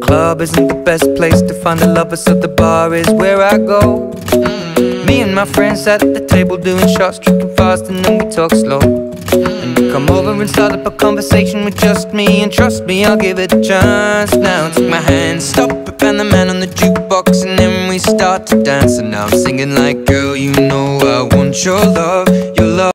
club isn't the best place to find a lover, so the bar is where I go. Me and my friends sat at the table doing shots, drinking fast, and then we talk slow. And you come over and start up a conversation with just me, and trust me, I'll give it a chance. Now take my hand, stop it, and the man on the jukebox, and then we start to dance. And now I'm singing like, girl, you know I want your love, your love.